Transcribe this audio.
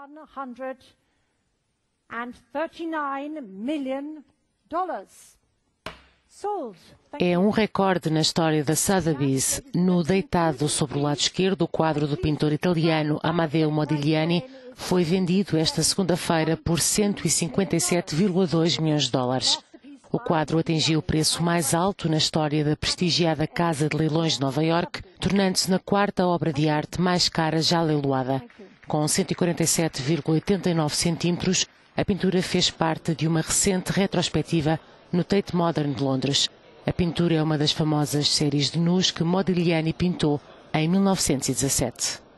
$139 million. É um recorde na história da Sotheby's. No deitado sobre o lado esquerdo, o quadro do pintor italiano Amadeo Modigliani foi vendido esta segunda-feira por 157,2 milhões de dólares. O quadro atingiu o preço mais alto na história da prestigiada Casa de Leilões de Nova Iorque, tornando-se na quarta obra de arte mais cara já leiloada. Com 147,89 centímetros, a pintura fez parte de uma recente retrospectiva no Tate Modern de Londres. A pintura é uma das famosas séries de nus que Modigliani pintou em 1917.